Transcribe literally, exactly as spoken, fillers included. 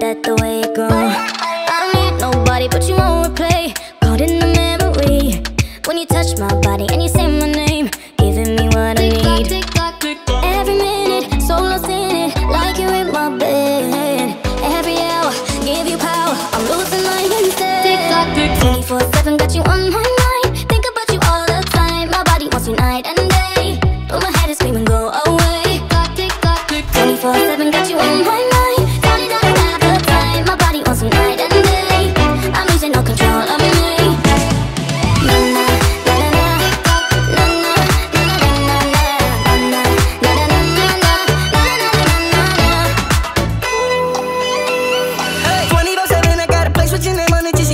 that the way it go. I don't need nobody but you on replay, caught in the memory. When you touch my body and you say my name, giving me what I need. Every minute, so lost in it, like you're in my bed. Every hour, give you power, I'm losing life instead. twenty-four seven, got you on my mind, think about you all the time. My body wants you night and day, but my head is screaming go away. twenty-four seven, got you on my mind, tell me that I have the time. My body wants you night and day, I'm losing no control of me. twenty-four seven, I got a place with your name on it.